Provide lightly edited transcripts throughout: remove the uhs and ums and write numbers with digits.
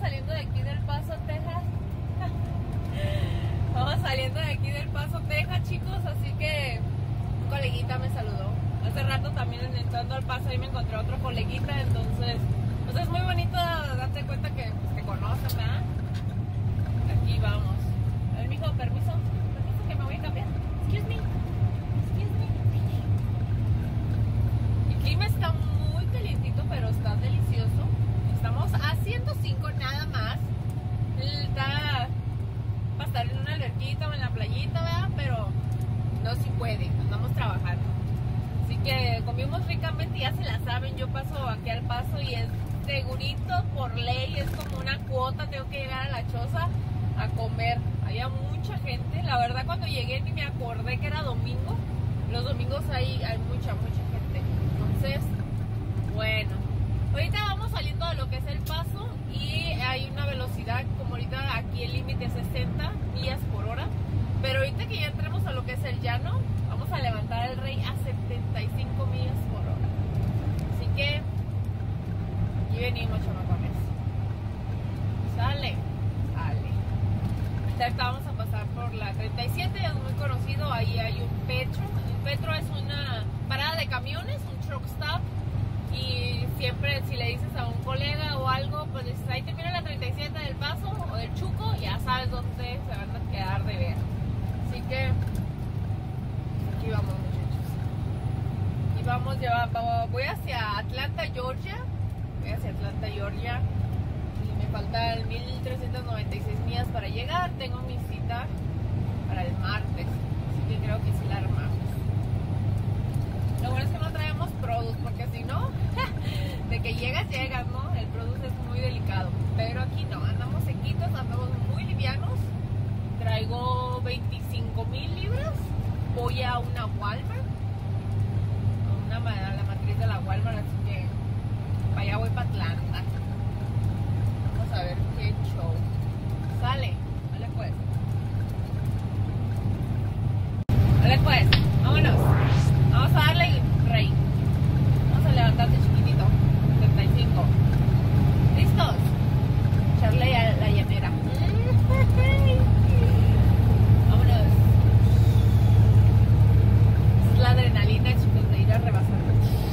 saliendo de aquí del Paso, Texas. Vamos saliendo de aquí del Paso, Texas, chicos. Así que un coleguita me saludó. Hace rato también entrando al Paso ahí me encontré otro coleguita. Entonces, pues es muy bonito darte cuenta que pues, te conocen, ¿verdad? Aquí vamos. A ver, mijo, permiso. Permiso que me voy a cambiar. Excuse me. El clima está muy calientito, pero está delicioso. Estamos a 105 nada más. Está para estar en una alberquita o en la playita, ¿verdad? Pero no si puede, andamos trabajando. Así que comimos ricamente, ya se la saben. Yo paso aquí al Paso y es segurito por ley, es como una cuota. Tengo que llegar a la choza a comer. Había mucha gente. La verdad, cuando llegué ni me acordé que era domingo. Los domingos hay mucha gente. Entonces, bueno, ahorita vamos saliendo de lo que es el Paso y hay una velocidad, como ahorita aquí el límite es 60 millas por hora, pero ahorita que ya entremos a lo que es el llano, vamos a levantar el rey a 75 millas por hora. Así que aquí venimos, chamacones. Sale. Ahorita vamos a pasar por la 37, es muy conocido. Ahí hay un Petro. Un Petro es una parada de camiones, un truck stop. Y siempre si le dices a un colega o algo, pues dices, ahí termina la 37 del Paso o del Chuco, ya sabes dónde se van a quedar de ver. Así que aquí vamos, muchachos. Y vamos, voy hacia Atlanta, Georgia. Y me faltan 1396 millas para llegar. Tengo mi cita para el martes, así que creo que sí la armamos. Lo bueno es que no traemos produce, porque si no, de que llegas, ¿no? El produce es muy delicado. Pero aquí no, andamos sequitos, andamos muy livianos. Traigo 25,000 libras. Voy a una Walmart, a la matriz de la Walmart, así que para allá voy para Atlanta. Vamos a ver qué show. Sale pues. Vámonos. Vamos a darle rey. Vamos a levantarte chiquitito. 75. ¿Listos? Echarle a la llanera. Vámonos. Es la adrenalina, chicos, de ir a rebasando.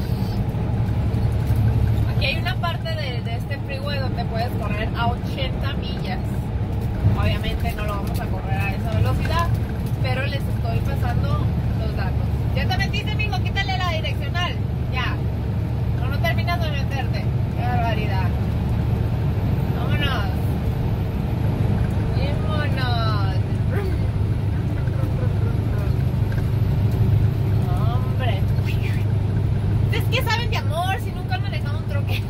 Aquí hay una parte de este freeway donde puedes correr a 80 millas. Obviamente no lo vamos a correr a esa velocidad, pero les estoy pasando los datos. Ya te metiste, amigo, quítale la direccional. Ya. No terminas de meterte. Qué barbaridad. Vámonos. Vámonos. Hombre. ¿Ustedes qué saben de amor si nunca han manejado un troque?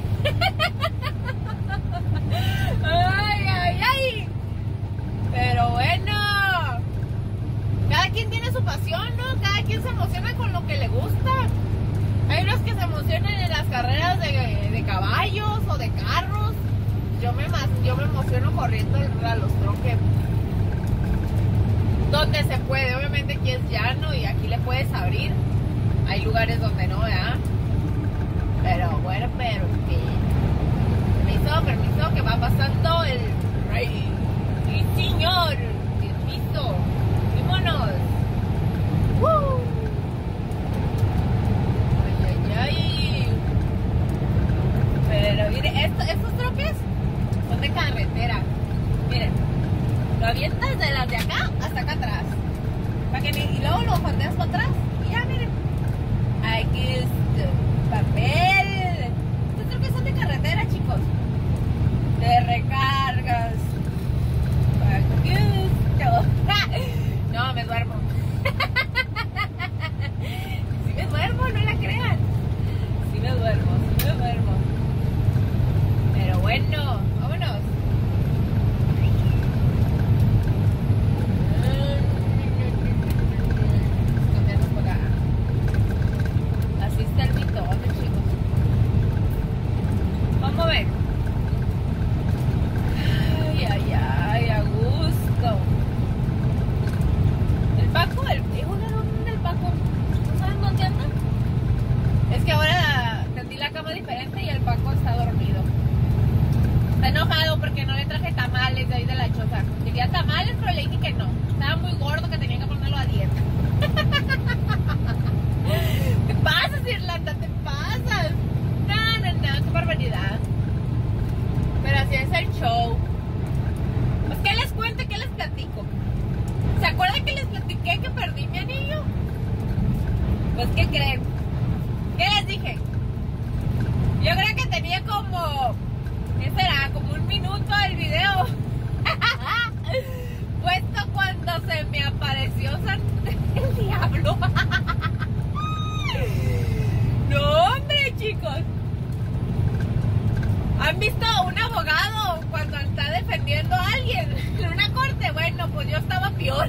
Ay. Pero bueno. Cada quien tiene su pasión, ¿no? Cada quien se emociona con lo que le gusta. Hay unos que se emocionan en las carreras de caballos o de carros. Yo me emociono corriendo a los troques. Donde se puede. Obviamente aquí es llano y aquí le puedes abrir. Hay lugares donde no, ¿verdad? Pero bueno, permiso, que va pasando el rey. Sí, señor. Permiso. ¡Vámonos! Ay. Pero miren, estos troques son de carretera. Miren, lo avientas de las de acá hasta acá atrás. Y luego lo pateas para atrás. Y ya, miren. Aquí es papel. Estos troques son de carretera, chicos. De recargas. No, me duermo. Si me duermo, no la crean. Si me duermo. Pero bueno, vámonos. Cambiarnos por acá. Así está el mitote, chicos. Vamos a ver. Ay, a gusto. El Paco, ¿dónde el Paco? ¿No saben dónde anda? Es que ahora tendí la cama diferente y el Paco está dormido. Está enojado porque no le traje tamales de ahí de la choza. Quería tamales, pero le dije que no. Estaba muy gordo que tenía que ponerlo a dieta. ¿Te pasas, Irlanda? ¿Te pasas? No, qué barbaridad. Pero así es el show. Pues, ¿qué les cuento? ¿Qué les platico? ¿Se acuerdan que les platiqué que perdí mi anillo? Pues, ¿qué creen? ¿Qué les dije? Yo creo que tenía como... ¿qué será? Como un minuto del video. Puesto cuando se me apareció el diablo. No, hombre, chicos. ¿Han visto a un abogado cuando está defendiendo a alguien en una corte? Bueno, pues yo estaba peor.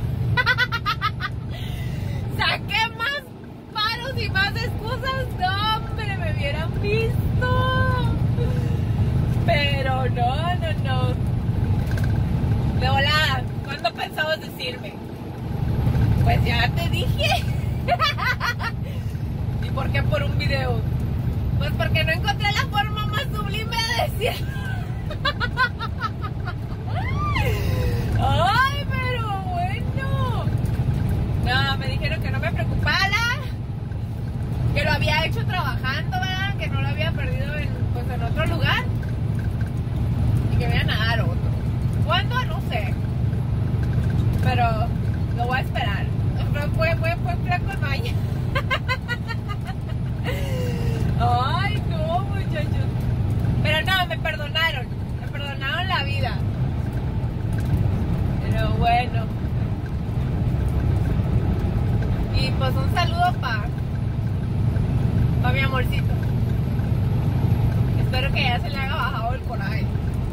Saqué más paros y más excusas. No, hombre, me hubieran visto. Pero no. De volada, ¿cuándo pensabas decirme? Pues ya te dije. ¿Y por qué por un video? Pues porque no encontré la forma más sublime de decir. Ay, pero bueno. No, me dijeron que no me preocupara, que lo había hecho trabajando, ¿verdad? Que no lo había perdido en otro lugar y que me iban a dar otro. ¿Cuándo? No sé, pero lo voy a esperar. Fue flaco el maña. Ay, no, muchachos. Pero no, me perdonaron la vida. Pero bueno. Y pues un saludo para mi amorcito. Espero que ya se le haya bajado el coraje.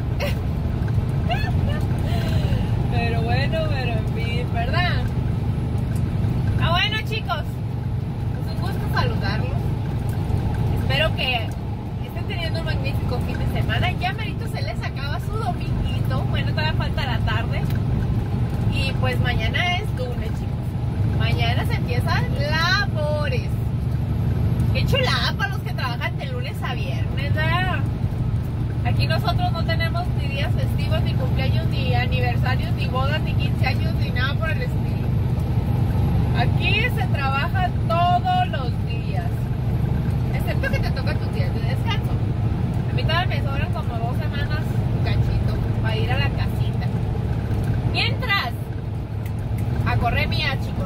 Pero bueno, pero en fin, ¿verdad? Ah, bueno, chicos, es un gusto saludarlos. Espero que estén teniendo un magnífico fin de semana. Ya merito se les acaba su dominguito. Bueno, todavía falta la tarde. Y pues mañana es lunes, chicos. Mañana se empiezan labores. Qué chulada para los que trabajan de lunes a viernes, ¿verdad? Aquí nosotros no tenemos ni días festivos, ni cumpleaños, ni aniversarios, ni bodas, ni 15 años, ni nada por el estilo. Aquí se trabaja todos los días, excepto que te toca tus días de descanso. A mí todavía me sobran como 2 semanas cachito para ir a la casita. Mientras, a correr mía, chicos.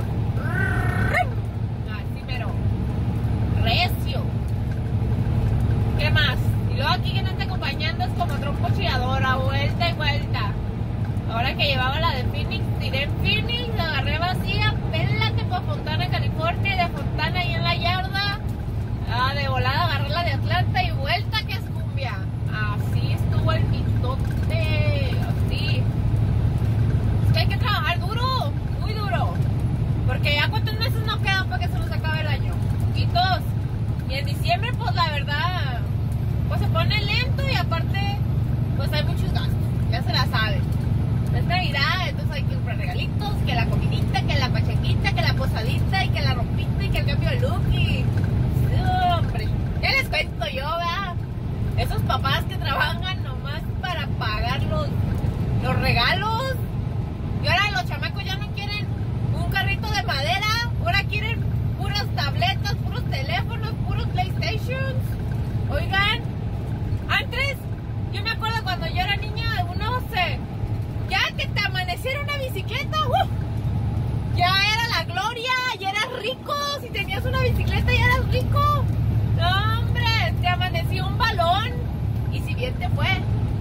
Así, pero recio. ¿Qué más? Y luego aquí que no está acompañando es como trompo chilladora, vuelta y vuelta. Ahora que llevaba la de Phoenix, tiré en Phoenix, la agarré vacía, pélate para Fontana, California, y de Fontana ahí en la yarda. De volada agarré la de Atlanta y vuelta que es cumbia. Así estuvo el mitote, así. Es que hay que trabajar duro, muy duro. Porque ya 4 meses no quedan para que se nos acabe el año. Y todos. Y en diciembre, pues la verdad, pues se pone lento y aparte, pues hay muchos gastos. Ya se la saben. Es Navidad, entonces hay que comprar regalitos, que la comidita, que la pachanguita, que la posadita y que la ropita y que el cambio de look y... hombre, ¿qué les cuento yo, verdad? Esos papás que trabajan nomás para pagar los regalos. Y ahora los chamacos ya no quieren un carrito de madera, ahora quieren puras tabletas, puros teléfonos, puros PlayStations. Oigan, antes, yo me acuerdo cuando yo era niña, no sé, ya que te amaneciera una bicicleta, ya era la gloria, ya eras rico. Si tenías una bicicleta ya eras rico. No, hombre, te amaneció un balón y si bien te fue,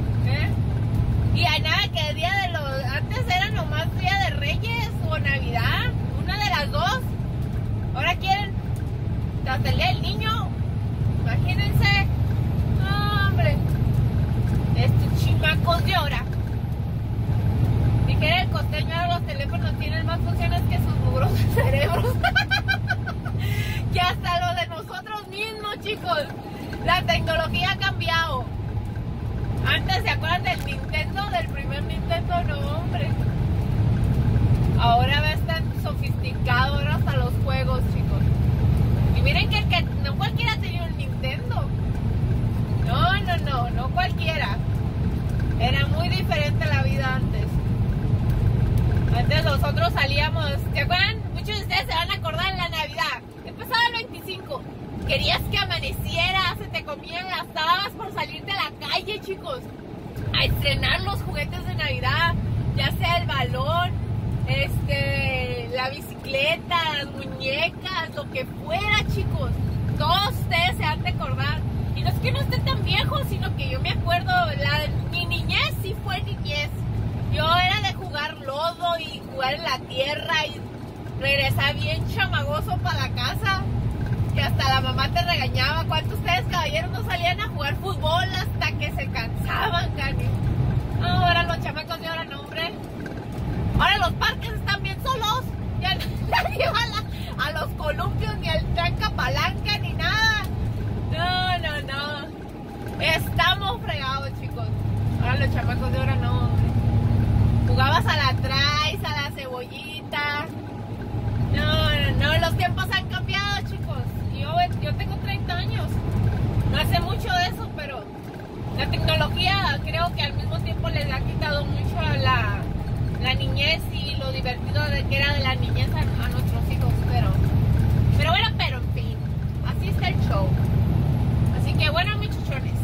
y hay nada que el día de los... Antes era nomás Día de Reyes o Navidad, una de las dos. Ahora quieren hasta el Día del Niño. Imagínense. No, hombre, estos chimacos de ahora. Si quiere el costeño, ahora los teléfonos tienen más funciones que sus mugrosos cerebros. Que hasta lo de nosotros mismos, chicos. La tecnología ha cambiado. Antes, ¿se acuerdan del Nintendo? Del primer Nintendo, no, hombre. Ahora va a estar sofisticado, ahora hasta los juegos, chicos. Y miren que no cualquiera ha tenido un Nintendo. No cualquiera. salíamos, ¿se acuerdan? Muchos de ustedes se van a acordar en la Navidad. Empezaba el 25. Querías que amaneciera, se te comían las habas por salirte a la calle, chicos. A estrenar los juguetes de Navidad, ya sea el balón, la bicicleta, las muñecas, lo que fuera, chicos. Todos ustedes se han de acordar. Y no es que no esté tan viejo, sino que yo me acuerdo, mi niñez sí fue niñez. Yo era de jugar lodo y jugar en la tierra y regresar bien chamagoso para la casa. Y hasta la mamá te regañaba. ¿Cuántos de ustedes, caballeros, no salían a jugar fútbol hasta que se cansaban, Cani? Ahora los chamacos de ahora no, hombre. Ahora los parques están bien solos. Ya nadie va a los columpios, ni al tranca palanca, ni nada. No. Estamos fregados, chicos. Ahora los chamacos de ahora no, hombre. Jugabas a la traes, a la cebollita. No, los tiempos han cambiado, chicos. Yo tengo 30 años. No hace mucho de eso, pero la tecnología creo que al mismo tiempo les ha quitado mucho a la niñez y lo divertido que era de la niñez a nuestros hijos. Pero bueno, en fin, así está el show. Así que bueno, muchachones,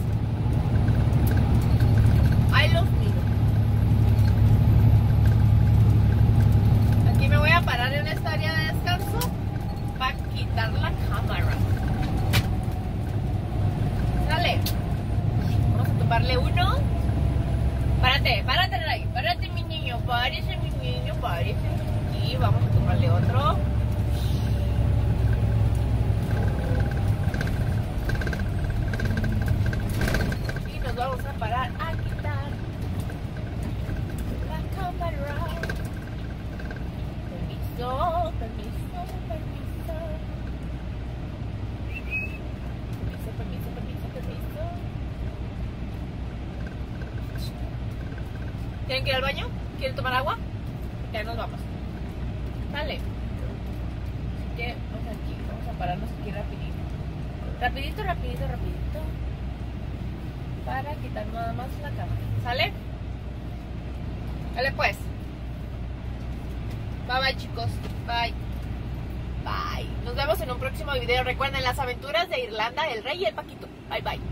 ahí los miro. Aquí me voy a parar en esta área de descanso para quitar la cámara. Dale. Vamos a tomarle uno. Párate, Ray. Párate, mi niño. Párese. Y vamos a tomarle otro. Y nos vamos a parar a quitar la cámara. Permiso. ¿Quieren ir al baño? ¿Quieren tomar agua? Ya nos vamos. Dale. Así que vamos a pararnos aquí rapidito. Rapidito. Para quitar nada más la cámara. ¿Sale? Dale pues. Bye, chicos. Bye. Nos vemos en un próximo video. Recuerden las aventuras de Irlanda, el Rey y el Paquito. Bye.